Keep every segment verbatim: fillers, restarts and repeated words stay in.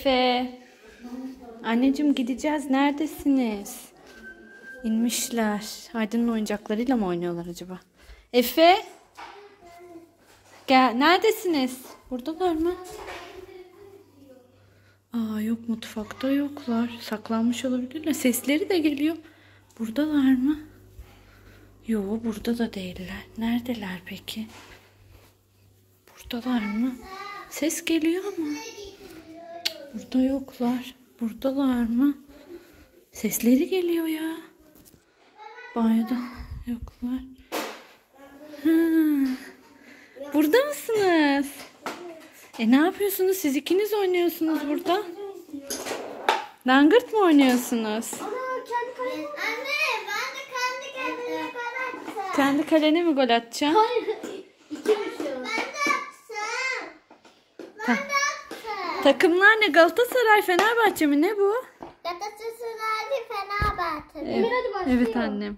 Efe. Anneciğim gideceğiz. Neredesiniz? İnmişler. Aydın'ın oyuncaklarıyla mı oynuyorlar acaba? Efe. Gel. Neredesiniz? Buradalar mı? Aa, yok, mutfakta yoklar. Saklanmış olabilirler. Sesleri de geliyor. Buradalar mı? Yok, burada da değiller. Neredeler peki? Buradalar mı? Ses geliyor ama. Burada yoklar. Buradalar mı? Sesleri geliyor ya. Banyoda yoklar. Ha. Burada mısınız? E ne yapıyorsunuz? Siz ikiniz oynuyorsunuz burada. Langırt mı oynuyorsunuz? Anne, ben de kendi kendime gol attım. Kendi kalene mi gol atacaksın? Hayır, iki bir şey oldu. Ben de attım. Ben de attım. Takımlar ne? Galatasaray, Fenerbahçe mi? Ne bu? Galatasaray, Fenerbahçe. Evet, Emir hadi başlıyor. evet annem.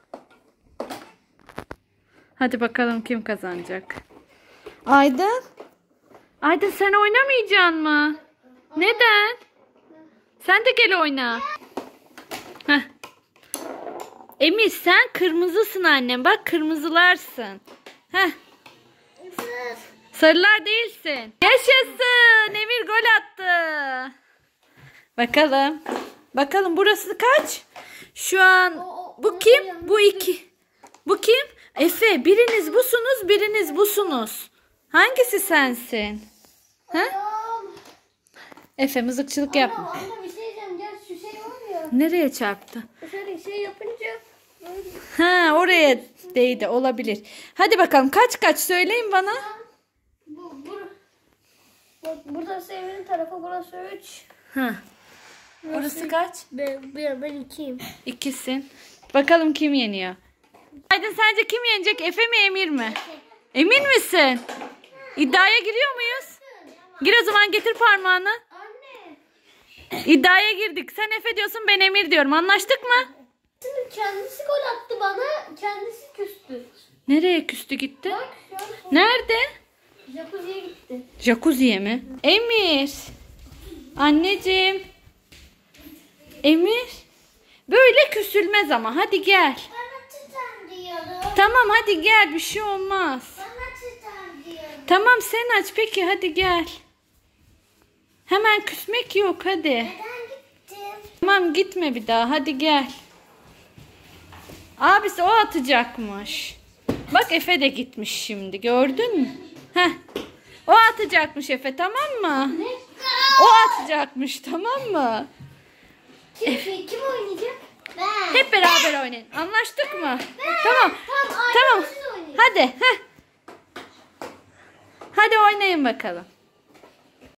Hadi bakalım kim kazanacak. Aydın. Aydın sen oynamayacaksın mı? Neden? Sen de gel oyna. Heh. Emir sen kırmızısın annem. Bak kırmızılarsın. Heh. Sarılar değilsin. Yaşasın. Emir gol attı. Bakalım. Bakalım burası kaç? Şu an bu kim? Bu iki. Bu kim? Efe. Biriniz busunuz, biriniz busunuz. Hangisi sensin? Ha? Efe mızıkçılık yapma. Anne bir şey diyeceğim. Gel şu şey var ya. Nereye çarptı? Şöyle şey yapınca. Ha, oraya değdi, olabilir. Hadi bakalım kaç kaç söyleyin bana. Bu, bu, bu, burası Emir'in tarafı, burası üç. Ha. Orası kaç? Ben, ben, ben ikiyim. İkisin. Bakalım kim yeniyor? Aydın sence kim yenecek? Efe mi Emir mi? Emin misin? İddiaya giriyor muyuz? Gir o zaman, getir parmağını. Anne. İddiaya girdik. Sen Efe diyorsun, ben Emir diyorum. Anlaştık mı? Şimdi kendisi gol attı bana. Kendisi küstü. Nereye küstü gitti? Bak şu an Nerede? jacuzziye gitti. Jacuzziye mi? Emir. Anneciğim. Emir. Böyle küsülmez ama. Hadi gel. Bana tutan diyorum. Tamam hadi gel. Bir şey olmaz. Bana tutan diyorum. Tamam sen aç peki, hadi gel. Hemen küsmek yok, hadi. Neden gittim? Tamam gitme bir daha, hadi gel. Abisi o atacakmış. Bak Efe de gitmiş şimdi, gördün mü? Heh. O atacakmış Efe, tamam mı? Ne? O atacakmış, tamam mı? Kim, kim oynayacak? Ben. Hep beraber oynayın. Anlaştık mı? Tamam. Tamam. Tamam. Siz oynayın. Hadi. Heh. Hadi oynayın bakalım.